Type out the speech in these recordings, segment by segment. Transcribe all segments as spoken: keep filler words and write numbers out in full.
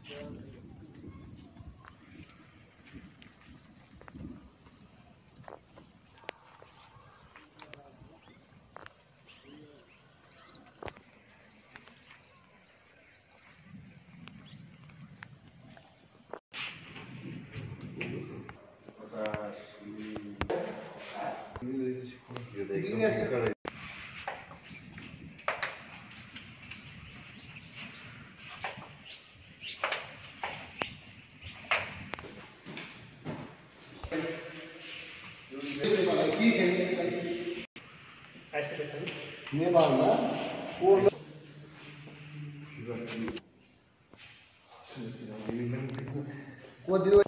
नेपालमा कोदिरो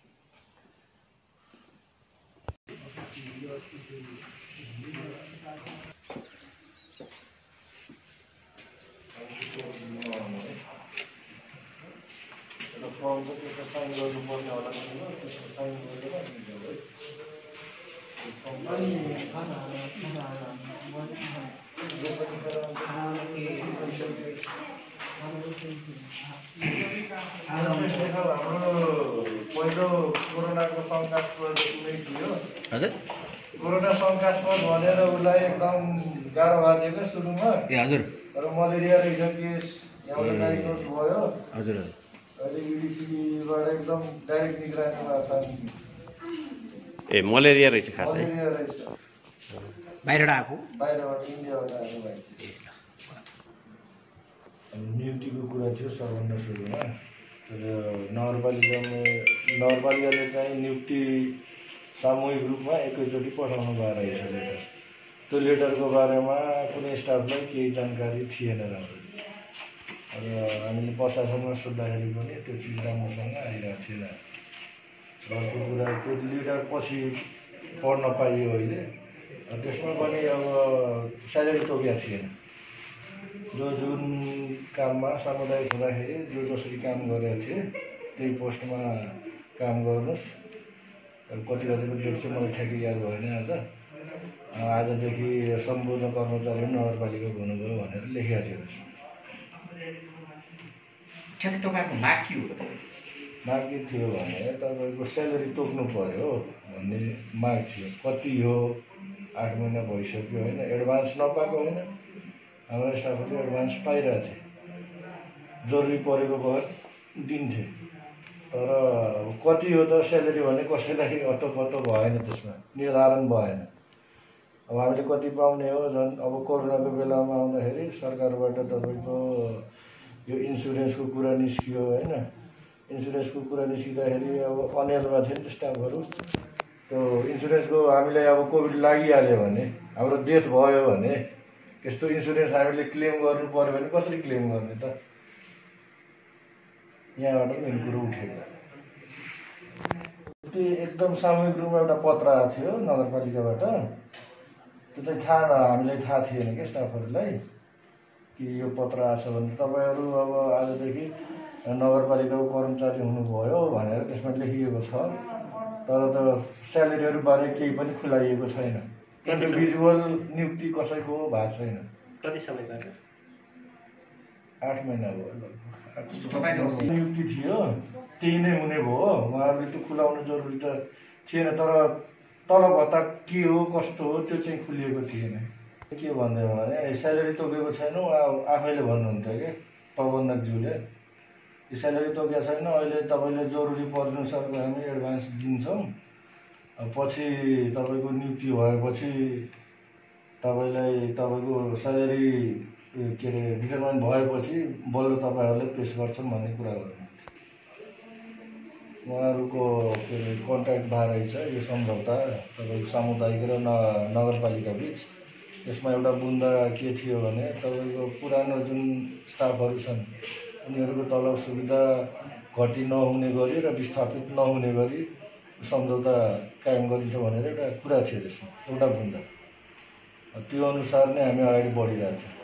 फर्म चाहिँ त्यसको साइन गर्नुपर्ने होला त्यसको साइन गरेर हाम्रो पहिलो कोरोनाको शङ्कास्पद कुनै थियो हजुर कोरोना शङ्कास्पद भनेर उसलाई एकदम गाह्रो बाँचेको सुरुमा ए हजुर तर मलेरिया रहेछ केस यहाँबाट डायग्नोज भयो हजुर अहिले युनिभर्सिटीबाट एकदम डाइरेक्ट निगरानीमा छ ए मलेरिया रहेछ खास मलेरिया रहेछ बाहिरबाट आएको बाहिरबाट इन्डियाबाट आएको भाइ नियुक्तिको कुरा थियो सबभन्दा सुरुमा नगरपालिकामा नगरपालिकाले चाहिँ नियुक्ति सामूहिक रूपमा एकैचोटि पठाउनु भएको रहेछ लेटर त्यो लेटरको बारेमा कुनै स्टाफलाई केही जानकारी थिएन राम्रो र हामीले प्रशासनमा सोद्धाखेरि पनि त्यो चिज राम्रोसँग आइरहेको थिएन अर्को कुरा त्यो लेटर पछि पढ्न पाइयो अहिले त्यसमा पनि अब स्यालेरी तोकेको थिएन जो जुन काममा सामुदायिक हुँदाखेरि जो जसरी काम गरेका थिए त्यही पोस्टमा काम गर्नुहोस् कति कतिको डेट चाहिँ मलाई ठ्याक्कै याद भएन आज आजदेखि सम्पूर्ण कर्मचारी नगरपालिकाको हुनुभयो भनेर लेखेको थियो ठ्याक्कै तपाईँको माग के हो माग के थियो भने तपाईँको स्यालेरी तोक्नु पर्यो भन्ने माग थियो कति हो आठ महिना भइसक्यो होइन एडभान्स नपाएको होइन हाम्रो स्टाफहरूले एडभान्स पाइरहेको थिए जरुरी परेको भए दिन्थे तर कति हो त स्यालेरी भने कसैलाई अत्तो भएन त्यसमा निर्धारण भएन अब हामीले कति पाउने हो झन् अब कोरोनाको बेलामा आउँदाखेरि सरकारबाट तपाईँको यो इन्सुरेन्सको कुरा निस्कियो होइन इन्सुरेन्सको कुरा निस्किँदाखेरि अब अनेलमा थियो नि स्टाफहरू त्यो इन्सुरेन्सको हामीलाई अब कोभिड लागिहाल्यो भने हाम्रो डेथ भयो भने यस्तो इन्सुरेन्स हामीले क्लेम गर्नु पर्यो भने कसरी क्लेम गर्ने त यहाँबाट मेन कुरो उठेको त्यो एकदम सामूहिक रूपमा एउटा पत्र आएको थियो नगरपालिकाबाट त्यो चाहिँ थाहा हामीलाई थाहा थिएन क्या स्टाफहरूलाई कि यो पत्र आएको छ भने तपाईँहरू अब आजदेखि नगरपालिकाको कर्मचारी हुनुभयो भनेर त्यसमा लेखिएको छ तर त स्यालेरीहरू बारे केही पनि खुलाइएको छैन इन्डिभिजुअल नियुक्ति कसैको भएको छैन कति समयबाट आठ महिना भयो नियुक्ति थियो त्यही नै हुने भयो उहाँहरूले त्यो खुलाउनु जरुरी त थिएन तर तलब भत्ता के हो कस्तो हो त्यो चाहिँ खुलिएको थिएन के भन्दै भने स्यालेरी तोकेको छैन उहाँ आफैले भन्नुहुन्थ्यो कि प्रबन्धकज्यूले स्यालेरी तोकेको छैन अहिले तपाईँले जरुरी पर्नुसारको हामी एडभान्स दिन्छौँ पछि तपाईँको नियुक्ति भएपछि तपाईँलाई तपाईँको स्यालेरी के अरे डिटरमाइन भएपछि बल्ल तपाईँहरूले पेस गर्छौँ भन्ने कुरा गर्नुहुन्थ्यो उहाँहरूको के अरे कन्ट्याक्ट भएर रहेछ यो सम्झौता तपाईँको सामुदायिक र न नगरपालिका बिच यसमा एउटा बुन्दा के थियो भने तपाईँको पुरानो जुन स्टाफहरू छन् उनीहरूको तलब सुविधा घटी नहुने गरी र विस्थापित नहुने गरी सम्झौता कायम गरिन्छ भनेर एउटा कुरा थियो त्यसमा एउटा बुन्दा त्यो अनुसार नै हामी अगाडि बढिरहेको छौँ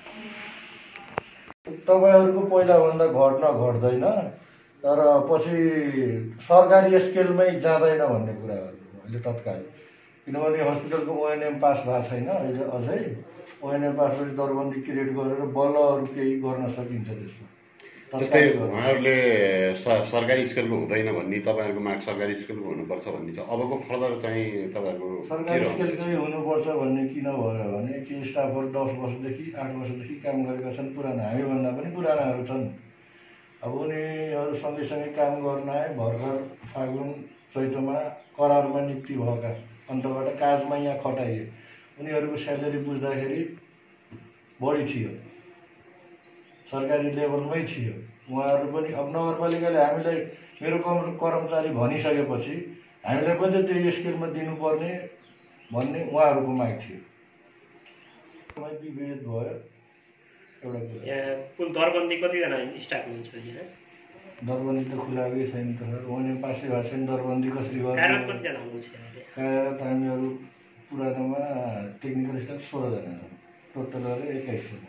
तपाईँहरूको पहिलाभन्दा घट्न घट्दैन तर पछि सरकारी स्केलमै जाँदैन भन्ने कुराहरू अहिले तत्काल किनभने हस्पिटलको ओएनएम पास भएको छैन अहिले अझै ओएनएम पास गरी दरबन्दी क्रिएट गरेर बल्ल अरू केही गर्न सकिन्छ त्यसमा जस्तै उहाँहरूले सरकारी स्कुलको हुँदैन भन्ने, तपाईँहरूको माग सरकारी स्कुलको हुनुपर्छ भन्ने छ। अबको फर्दर चाहिँ तपाईँहरूको सरकारी स्कुलकै हुनुपर्छ भन्ने किन भयो भने कि स्टाफहरू दस वर्षदेखि आठ वर्षदेखि काम गरेका छन्, पुराना, हामीभन्दा पनि पुरानाहरू छन्। अब उनीहरू सँगैसँगै काम गर्न आए, भर्खर फागुन चैतमा करारमा नियुक्ति भएका, अन्तबाट काजमा यहाँ खटाइए। उनीहरूको स्यालेरी बुझ्दाखेरि बढी थियो, सरकारी लेभलमै थियो। उहाँहरू पनि अब नगरपालिकाले हामीलाई मेरो कर्मचारी भनिसकेपछि हामीलाई पनि त त्यो स्केलमा दिनुपर्ने भन्ने उहाँहरूको माग थियो। विभेद भयो एउटा कुरा। यहाँ कुन दरबन्दी कतिजना स्टाफ हुनुहुन्छ यहाँ? दरबन्दी त खुलाएकै छैन त सर। उनी पासै भएको छैन, दरबन्दी कसरी गर्नु? कार्यरत कतिजना हुनुहुन्छ? कार्यरत हामीहरू पुरानोमा टेक्निकल स्टाफ सोह्रजना छौँ, टोटल गरेर एक्काइसजना।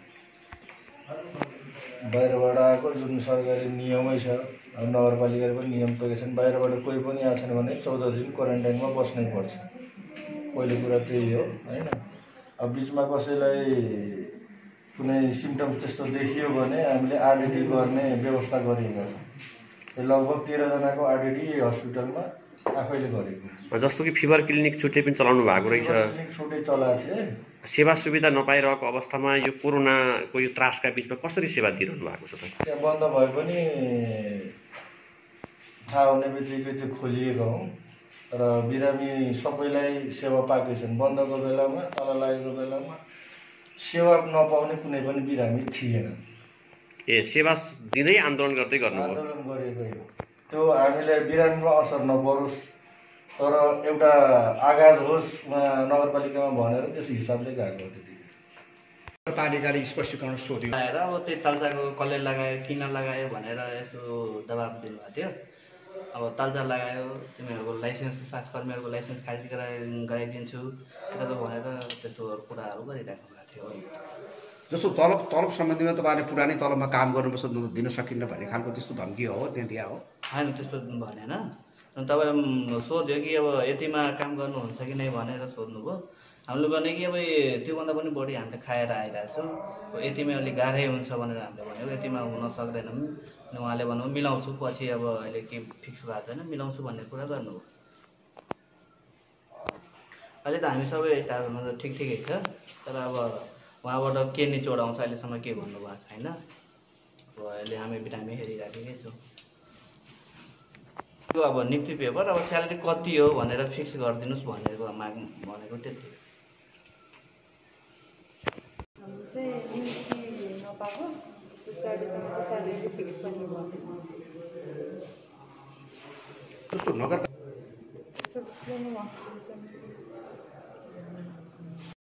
बाहिरबाट आएको जुन सरकारी नियमै छ, अब नगरपालिकाले पनि नियम तोकेका छन्, बाहिरबाट कोही पनि आएको छैन भने चौध दिन क्वारेन्टाइनमा बस्नै पर्छ। पहिलो कुरा त्यही हो होइन। अब बिचमा कसैलाई कुनै सिम्टम्स त्यस्तो देखियो भने हामीले आरडिटी गर्ने व्यवस्था गरिएका छौँ। त्यो लगभग तेह्रजनाको आरडिटी हस्पिटलमा आफैले गरेको। जस्तो कि फिभर क्लिनिक छुट्टै पनि चलाउनु भएको रहेछ। क्लिनिक छुट्टै चलाएको थिए। सेवा सुविधा नपाइरहेको अवस्थामा यो कोरोनाको यो त्रासका बिचमा कसरी सेवा दिइरहनु भएको छ त? त्यहाँ बन्द भए पनि थाहा हुने बित्तिकै त्यो खोलिएको हौँ, र बिरामी सबैलाई सेवा पाएकै छन्। बन्दको बेलामा, तल लागेको बेलामा सेवा नपाउने कुनै पनि बिरामी थिएन। ए सेवा दिँदै आन्दोलन गर्दै गर्नुभयो? आन्दोलन गरेकै हो। त्यो हामीलाई बिरामीमा असर नपरोस् तर एउटा आगाज होस् नगरपालिकामा भनेर त्यस हिसाबले गएको हो। त्यति पालिकाले स्पष्टीकरण सोध्यो आएर अब त्यही तालचाको कसले लगायो, किन लगायो भनेर यसो दबाब दिनुभएको थियो। अब तालचा लगायो, तिमीहरूको लाइसेन्स, साथकर्मीहरूको लाइसेन्स खारिज गराइ गराइदिन्छु यता त भनेर त्यस्तो कुराहरू गरिराख्नु भएको थियो। जस्तो तलब तलब सम्बन्धीमा तपाईँहरूले पुरानै तलबमा काम गर्नुपर्छ, दिन सकिन्न भन्ने खालको त्यस्तो धम्की हो त्यहाँ दिया हो? होइन, त्यस्तो भनेन। तपाईँ सोध्यो कि अब यतिमा काम गर्नुहुन्छ कि नै भनेर सोध्नुभयो। हामीले भने कि अब त्योभन्दा पनि बढी हामीले खाएर आइरहेको छौँ, यतिमै अलिक गाह्रै हुन्छ भनेर हामीले भनेको। यतिमा हुन सक्दैनौँ। उहाँले भन्नु मिलाउँछु, पछि अब अहिले के फिक्स भएको छैन, मिलाउँछु भन्ने कुरा गर्नुभयो। अहिले त हामी सबै स्टाफमा त ठिक ठिकै छ, तर अब उहाँबाट के निचोड आउँछ अहिलेसम्म के भन्नुभएको छैन। अब अहिले हामी बिरामी हेरिराखेकै छौँ। अब नियुक्ति पेपर अब स्यालेरी कति हो भनेर फिक्स गरिदिनुहोस् भनेको माग भनेको त्यति। हामी चाहिँ नियुक्ति नपाएको, त्यसपछि अहिलेसम्म चाहिँ स्यालेरी फिक्स पनि गर्दैन। जस्तो नगर त्यस्तो